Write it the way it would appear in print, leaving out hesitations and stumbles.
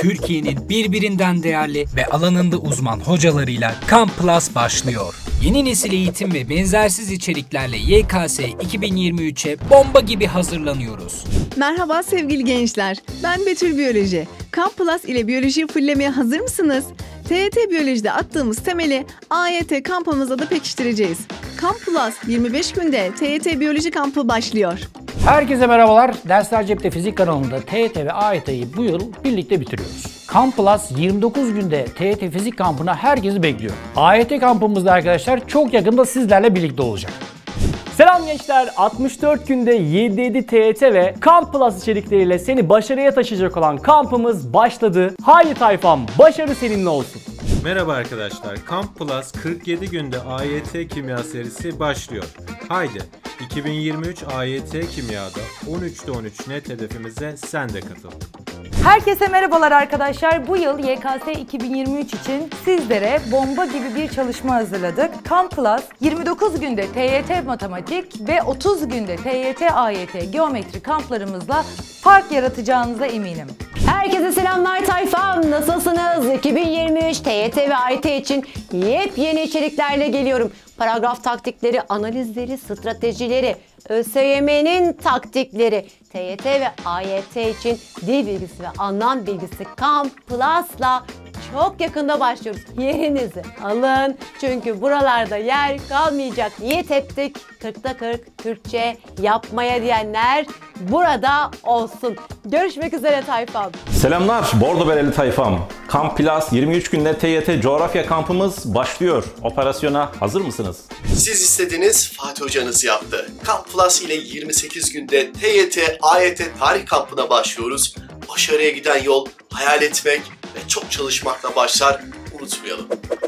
Türkiye'nin birbirinden değerli ve alanında uzman hocalarıyla Kamp Plus başlıyor. Yeni nesil eğitim ve benzersiz içeriklerle YKS 2023'e bomba gibi hazırlanıyoruz. Merhaba sevgili gençler, ben Betül Biyoloji. Kamp Plus ile biyolojiyi fullemeye hazır mısınız? TYT Biyoloji'de attığımız temeli AYT kampımızda da pekiştireceğiz. Kamp Plus 25 günde TYT Biyoloji kampı başlıyor. Herkese merhabalar. Dersler Cepte Fizik kanalında TYT ve AYT'yi bu yıl birlikte bitiriyoruz. Kamp Plus 29 günde TYT Fizik kampına herkesi bekliyor. AYT kampımızda arkadaşlar çok yakında sizlerle birlikte olacak. Selam gençler, 64 günde 7 TYT ve Kamp Plus içerikleriyle seni başarıya taşıyacak olan kampımız başladı. Haydi tayfam, başarı seninle olsun. Merhaba arkadaşlar, Kamp Plus 47 günde AYT kimya serisi başlıyor. Haydi 2023 AYT kimyada 13'te 13 net hedefimize sen de katıl. Herkese merhabalar arkadaşlar. Bu yıl YKS 2023 için sizlere bomba gibi bir çalışma hazırladık. Kamp Plus 29 günde TYT matematik ve 30 günde TYT AYT geometri kamplarımızla fark yaratacağınıza eminim. Herkese selamlar tayfam. Nasılsınız? 2023 TYT ve AYT için yepyeni içeriklerle geliyorum. Paragraf taktikleri, analizleri, stratejileri, ÖSYM'nin taktikleri, TYT ve AYT için dil bilgisi ve anlam bilgisi Kamp Plus'la çok yakında başlıyoruz. Yerinizi alın çünkü buralarda yer kalmayacak. Niyet ettik 40'ta 40 Türkçe yapmaya diyenler burada olsun. Görüşmek üzere tayfam. Selamlar Bordo Bereli tayfam. Kamp Plus 23 günde TYT coğrafya kampımız başlıyor. Operasyona hazır mısınız? Siz istediniz, Fatih hocanız yaptı. Kamp Plus ile 28 günde TYT, AYT tarih kampına başlıyoruz. Başarıya giden yol hayal etmek ve çok çalışmakla başlar, unutmayalım.